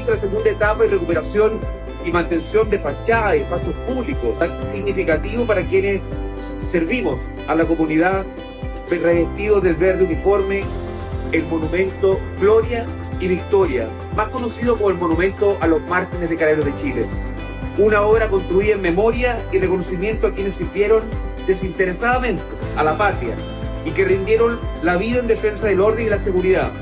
inicia la segunda etapa de recuperación y mantención de fachadas y espacios públicos tan significativos para quienes servimos a la comunidad, revestidos del verde uniforme, el monumento Gloria y Victoria, más conocido como el monumento a los mártires de Carabineros de Chile. Una obra construida en memoria y reconocimiento a quienes sirvieron desinteresadamente a la patria y que rindieron la vida en defensa del orden y la seguridad,